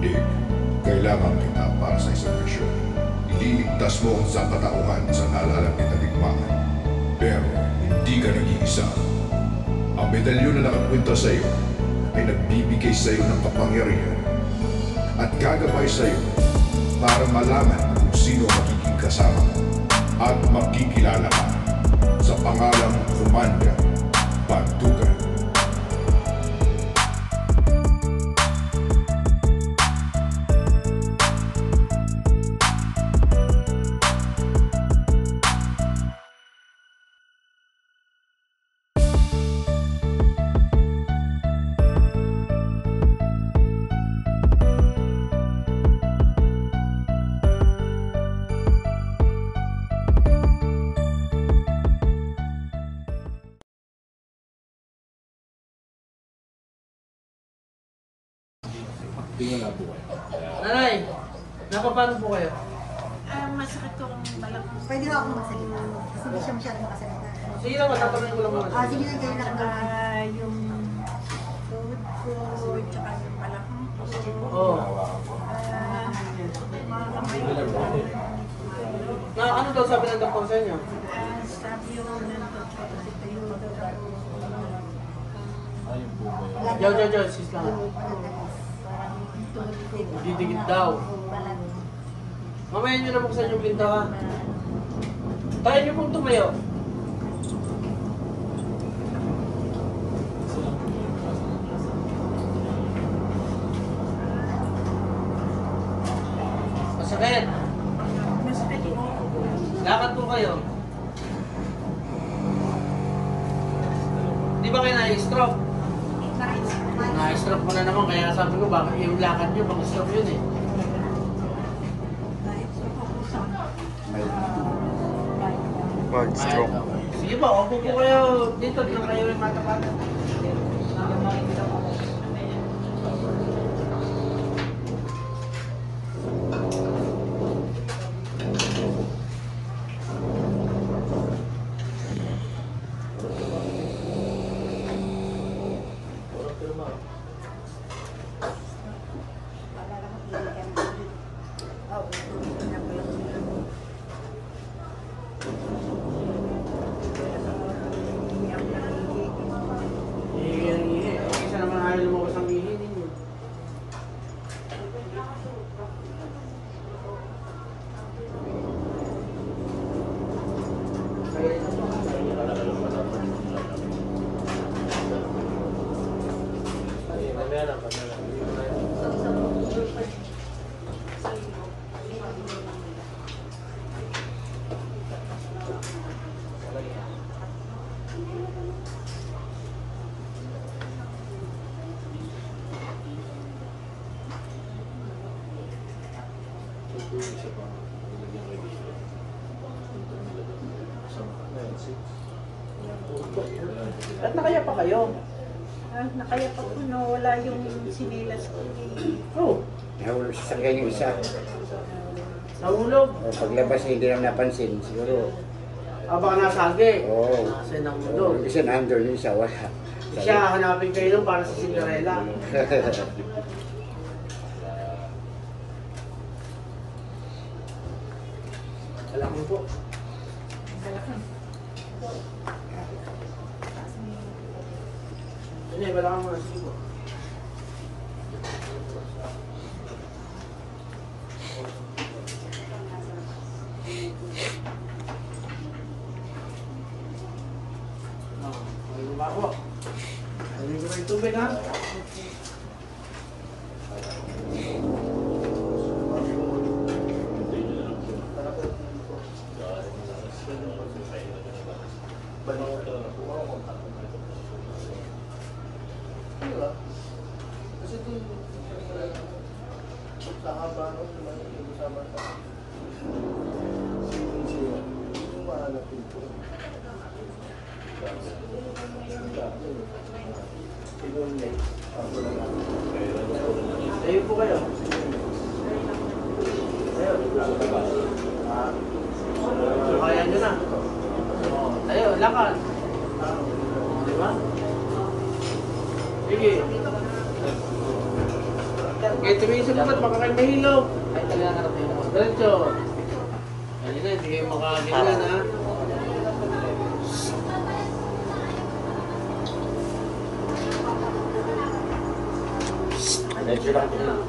Dick, kailangan kita para sa isang misyon. Ililigtas mo ang sangkatauhan sa nalalapit na digmaan. Pero hindi ka nag-iisa. Ang medalyon na nakapunta sa iyo ay nagbibigay sa iyo ng kapangyarihan at gagabay sa iyo para malaman kung sino ang magiging kasama mo at makikilala ka sa pangalang Commander Bantugan. Nanay, napapano po kayo? Masakit ko ang balakang. Pwede na akong magsalita. Kasi hindi siya masyadong makasalita. Sige lang, matatanong ko lang muna. Sige na kayo lang. Yung tuhod ko, tsaka yung balakang ko. Oo. Mga kamay ko. Na, ano daw sabi ng doktor sa inyo? Sabi yung nantot ko kasi tayo daw. Jow, sis lang. Didikit daw. Mamaya nyo na buksan yung pinto ha. Tayo nyo pong tumayo. Masakit. Masakit ko. Lakad po kayo. Di ba kayo na-stroke? Na-stroke mo na naman, kaya sabi ko bakit yung lakad nyo, baka stroke yun eh. Mild stroke. Sige ba, opo po kayo dito, na kayo yung matapatan. Isa naman ayaw lumabas ang ihi ninyo. At nakaya pa kayo? Nakaya pa ko na wala yung sinilas ko. Oo. Nahulog sa sakyan yung isa. Nahulog. O, paglabas hindi lang napansin. Siguro. Baka nasagi. Oo. Kasi nahulog. Kasi nandun yung isa. Wala. Siya, hanapin kayo doon para sa Cinderella. Alam mo po. Hindi, wala kang mga sigo. May lumako. Sabi ko ng tubig ha. Kasi ito sa haba no, sama sa yung mahanapin ko. Tayo po kayo. Tayo. Kaya nyo na. Tayo, lakad. Di ba? Sige. Kahit tumingin sa baba, baka kayo mahilog. Ay, talaga harap yun. Diretso. Ayun na, hindi kayo makaganyan ha. Medyo lang.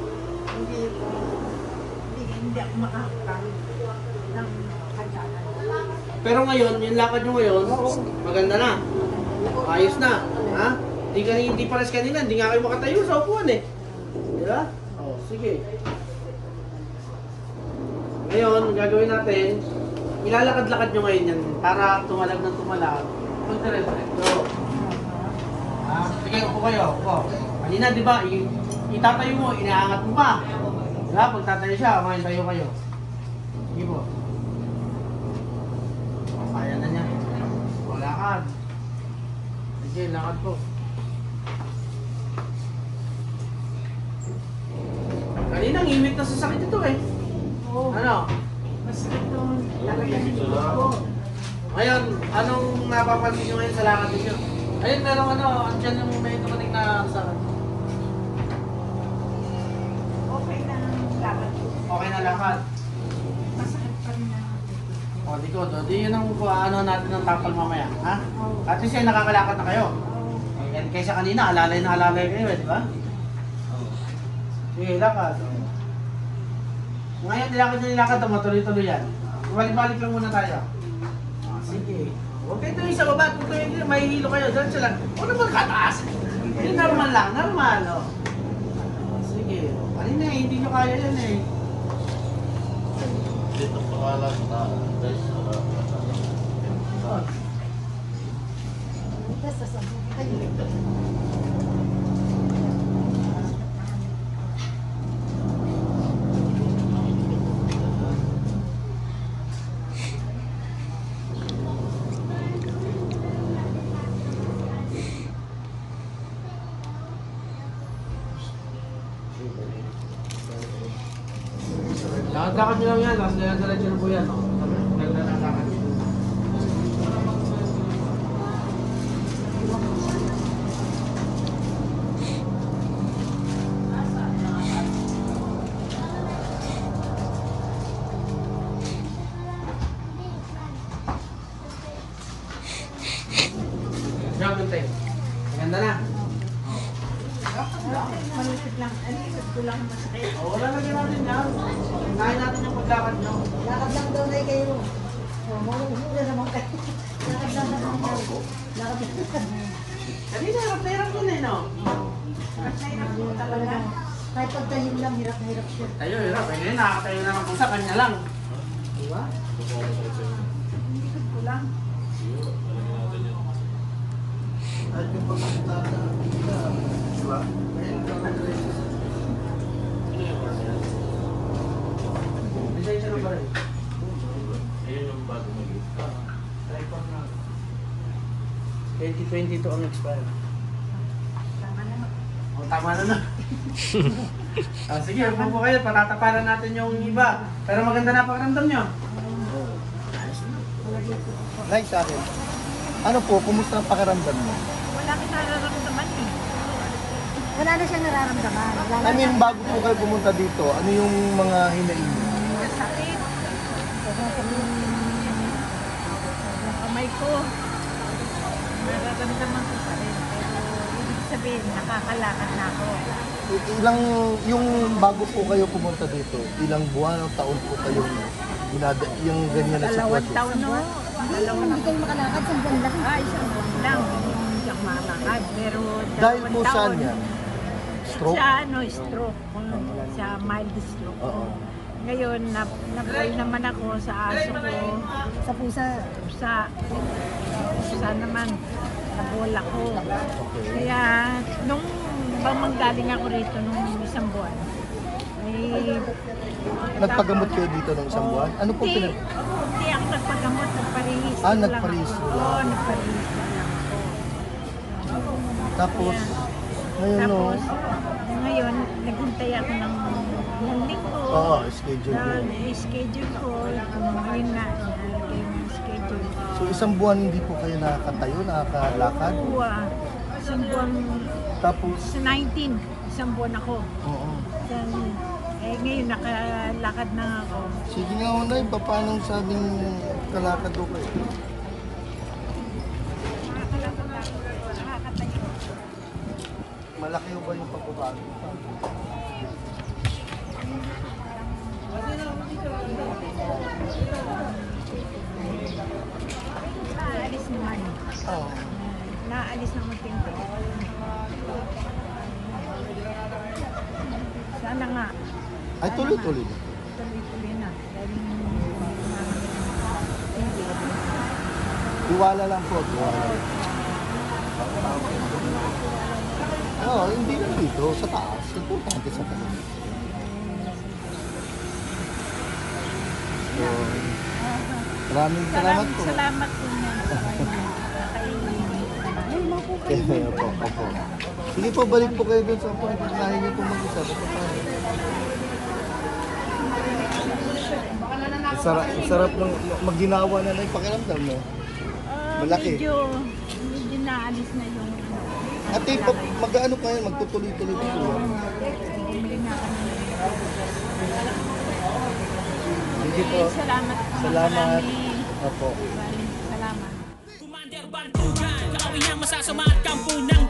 Hindi ako makakakal ng hagdanan. Pero ngayon, yung lakad nyo ngayon, maganda na. Ayos na. Ha? Hindi pares kanina, hindi nga kayo makatayo sa upuan eh. Di ba? O, sige. Ngayon, gagawin natin, ilalakad-lakad nyo ngayon yan para tumalag ng tumalag. Punta rin, diretso. Sige, upo kayo. Upo. Kanina, di ba, itatayo mo, inaangat mo pa. Di ba? Pag tatayo siya, ngayon tayo kayo. Sige po. Kaya na niya. O, lakad. Sige, lakad po. Kanina, ngimik na sa sakit ito eh. Oo. Ano? Mas ito, talaga dito ako. Ngayon, anong napapansin nyo ngayon sa lakad ninyo? Ayun, merong ano, andyan yung may tumating na sakit. Okay na ang lakad ko. Okay na lakad. Masakit pa rin na. O, di ko, di yun ang ano natin ng tapal mamaya, ha? Oo. At least ay nakakalakad na kayo. Oo. Yan, kaysa kanina, alalay na alalay kayo, di ba? Sige, lakad. Ngayon, nilakad nyo nilakad, matuloy-tuloy yan. Balik-balik lang muna tayo. Sige. Huwag kayo tuloy sa baba, kung tuloy nyo, mahihilo kayo. Diyan sila. Huwag naman kataas. Yung normal lang, normal. Oh. Sige. Kanina eh, hindi nyo kaya yan eh. Dito pangalan na guys. Basta sa kayo. Lakad-lakad nyo lang yan, tapos diretso na po yan. Oh. Naglalakad. Jump and take. Maganda na. Malapit lang. Ang likod ko lang masakit. O, wala na natin yan. Unahin natin yung paglakad nyo. Lakad lang daw na kayo. Mahuhula naman kayo. Lakad lang naman kayo. Lakad lang. Kanina, hirap na hirap yun eh, no? At nahirap ko talaga. Kahit pagtayo lang, hirap na hirap siya. Tayo, hirap. Eh, ngayon, nakakatayo na ng pusa, kanya lang. Diba? Ang likod ko lang. At yung pagkakita na, diba? Lisensya na ba rin? Ayun yung bago mag-gift. Tripod na. 2022 ang expire. Tama na. O, tama na na. Sige, upo po kayo. Patataparan natin yung iba. Pero maganda na pakiramdam nyo. Nay, sa akin. Ano po, kumusta ang pakiramdam mo? Wala kita nararamdaman eh. Wala na siyang nararamdaman. Wala I mean, bago po kayo pumunta dito, ano yung mga hinaing mo? Masakit. Yung kamay ko. Nararamdaman ko pa rin. Pero ibig sabihin, nakakalakad na ako. Ilang, yung bago po kayo pumunta dito, ilang buwan o taon po kayo yung ganyan na Dalawang sitwasyon? taon no? Hindi kayo makalakad sa buwan lang. Isang buwan lang. Hindi ako makalakad. Pero Dahil po dalawang saan taon. yan? Stroke? Sa stroke. Sa mild stroke. Oo. Ngayon, nabay naman ako sa aso ko. Sa pusa. Sa naman, nabola ko. Kaya, nung manggaling ako rito nung isang buwan, ay... Nagpagamot kayo dito ng isang buwan? Ano po Hindi, pinag... hindi ako nagpagamot, nagparehis. Ah, lang nagparehis ako. lang. Oo, nagparehis lang ako. Tapos, ngayon no? Tapos, ngayon, naghintay ako ng ilang linggo. Oo, schedule Na yun. schedule ko. Ngayon na, nalagay yung schedule. So isang buwan hindi po kayo nakakatayo, nakakalakad? Oo, isang buwan, Tapos, sa 19, isang buwan ako. oo. Sa ngayon nakalakad na ako. Sige nga una, paano sabing kalakad ko kayo? Nakakalakad na ako. Nakakatayo. Malaki ba yung pagbabago? Naalis naman. Oo. Naalis naman tinto. Sana nga. Ay, tuloy-tuloy na. Tuloy-tuloy na. Dahil Tiwala lang po, tiwala. Oo, hindi lang dito, sa taas. Importante sa taas. So, maraming salamat po. Salamat po niyan. Kaya po, opo. Sige po, balik po kayo dun sa point. Kaya niyo po mag-usap. Sarap ng magginawa na yung pakiramdam mo. Malaki. Medyo naalis na yung Ate, mag-ano kayo, magtutuloy-tuloy po. bumili na kami. Sige po. Salamat po. Salamat. Marami. Opo. Salamat. Commander Bantugan, kaawin niyang masasama at kampunang